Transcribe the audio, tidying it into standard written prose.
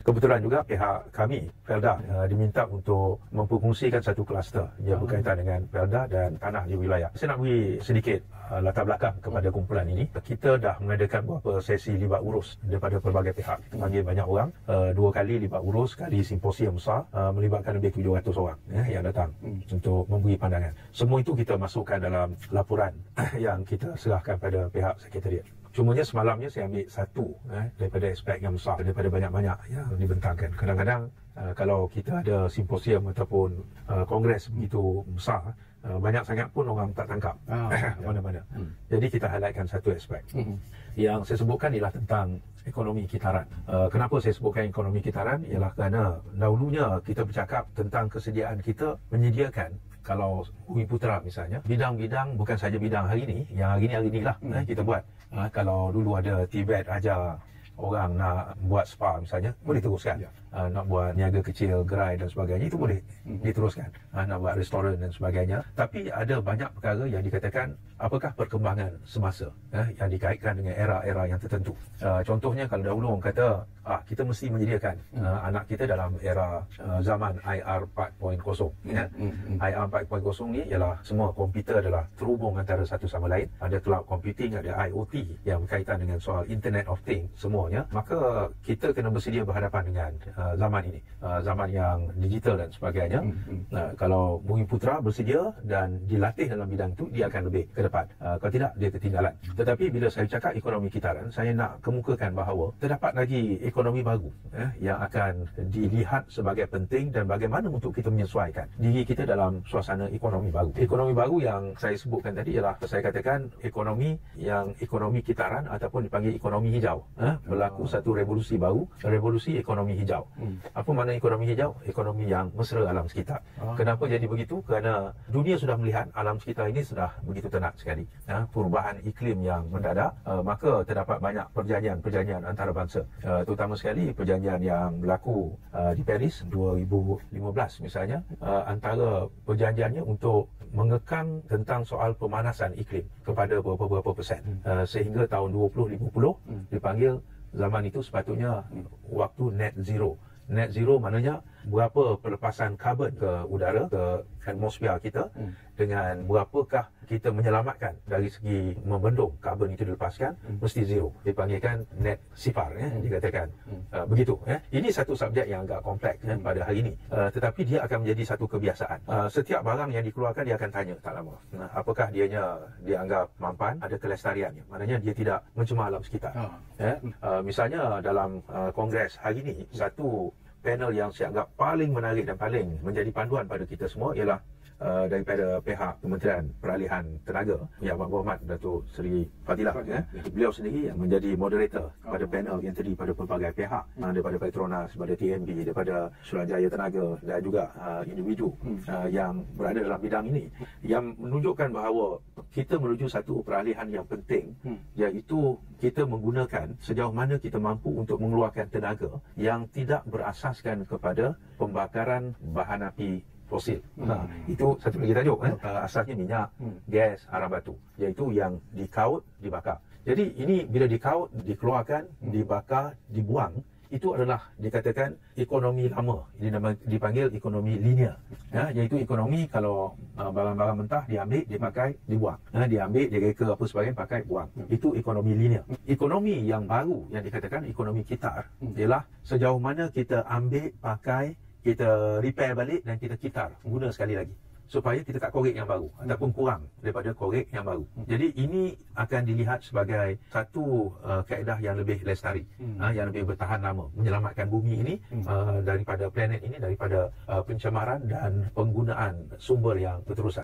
Kebetulan juga pihak kami, Felda, diminta untuk memperkongsikan satu kluster yang berkaitan dengan Felda dan tanah di wilayah. Saya nak beri sedikit latar belakang kepada kumpulan ini. Kita dah mengadakan beberapa sesi libat urus daripada pelbagai pihak. Kita panggil banyak orang, 2 kali libat urus, sekali simposium besar, melibatkan lebih 700 orang yang datang untuk memberi pandangan. Semua itu kita masukkan dalam laporan yang kita serahkan pada pihak sekretariat. Cumanya semalamnya saya ambil satu daripada aspek yang besar daripada banyak-banyak yang dibentangkan. Kadang-kadang kalau kita ada simposium ataupun kongres begitu besar, banyak sangat pun orang tak tangkap mana-mana. Jadi kita highlightkan satu aspek. Yang saya sebutkan ialah tentang ekonomi kitaran. Kenapa saya sebutkan ekonomi kitaran? Ialah kerana dahulunya kita bercakap tentang kesediaan kita menyediakan, kalau Bumiputera misalnya, bidang-bidang bukan saja bidang hari ini, yang hari ini lah kita buat. Kalau dulu ada Tibet ajar orang nak buat spa misalnya, boleh teruskan. Nak buat niaga kecil, gerai dan sebagainya, itu boleh diteruskan. Nak buat restoran dan sebagainya. Tapi ada banyak perkara yang dikatakan apakah perkembangan semasa yang dikaitkan dengan era-era yang tertentu. Contohnya kalau dahulu orang kata kita mesti menyediakan anak kita dalam era zaman IR 4.0. IR 4.0 ni ialah semua komputer adalah terhubung antara satu sama lain. Ada cloud computing, ada IoT yang berkaitan dengan soal Internet of Things semuanya. Maka kita kena bersedia berhadapan dengan zaman ini, zaman yang digital dan sebagainya. Kalau Bumiputera bersedia dan dilatih dalam bidang itu, dia akan lebih ke depan. Kalau tidak, dia ketinggalan. Tetapi bila saya cakap ekonomi kitaran, saya nak kemukakan bahawa terdapat lagi ekonomi baru yang akan dilihat sebagai penting dan bagaimana untuk kita menyesuaikan diri kita dalam suasana ekonomi baru. Ekonomi baru yang saya sebutkan tadi ialah, saya katakan ekonomi kitaran ataupun dipanggil ekonomi hijau. Berlaku satu revolusi baru, revolusi ekonomi hijau. Apa makna ekonomi hijau? Ekonomi yang mesra alam sekitar. Kenapa jadi begitu? Kerana dunia sudah melihat alam sekitar ini sudah begitu tenat sekali. Perubahan iklim yang mendadak, maka terdapat banyak perjanjian antarabangsa. Terutama sekali perjanjian yang berlaku di Paris 2015 misalnya. Antara perjanjiannya untuk mengekang tentang soal pemanasan iklim kepada berapa persen. Sehingga tahun 2050 dipanggil zaman itu sepatutnya waktu net zero. Net zero maknanya berapa pelepasan karbon ke udara, ke atmosfer kita, dengan berapakah kita menyelamatkan dari segi membendung karbon itu dilepaskan, mesti zero. Dipanggilkan net sifar, dikatakan begitu. Ini satu subjek yang agak kompleks pada hari ini, tetapi dia akan menjadi satu kebiasaan. Setiap barang yang dikeluarkan dia akan tanya tak lama, apakah dianggap mampan, ada kelestariannya, maknanya dia tidak mencemar alam sekitar. Misalnya dalam kongres hari ini, satu panel yang saya anggap paling menarik dan paling menjadi panduan pada kita semua ialah daripada pihak Kementerian Peralihan Tenaga, Yang Berhormat Datuk Seri Fadilah. Beliau sendiri yang menjadi moderator pada panel yang terdiri pada pelbagai pihak, daripada Petronas, daripada TNB, daripada Suruhanjaya Tenaga dan juga individu yang berada dalam bidang ini, yang menunjukkan bahawa kita menuju satu peralihan yang penting, iaitu kita menggunakan sejauh mana kita mampu untuk mengeluarkan tenaga yang tidak berasaskan kepada pembakaran bahan api fosil. Itu satu lagi tajuk. Asasnya minyak, gas, arang batu, iaitu yang dikaut, dibakar. Jadi ini bila dikaut, dikeluarkan, dibakar, dibuang, itu adalah dikatakan ekonomi lama. Ini dipanggil ekonomi linear. Iaitu ekonomi kalau barang-barang mentah diambil, dipakai, dibuang. Diambil, direka apa sebagainya, pakai, buang. Itu ekonomi linear. Ekonomi yang baru yang dikatakan ekonomi kitar ialah sejauh mana kita ambil, pakai, kita repair balik dan kita kitar, guna sekali lagi, supaya kita tak korek yang baru ataupun kurang daripada korek yang baru. Jadi ini akan dilihat sebagai satu kaedah yang lebih lestari, yang lebih bertahan lama, menyelamatkan bumi ini daripada planet ini, daripada pencemaran dan penggunaan sumber yang berterusan.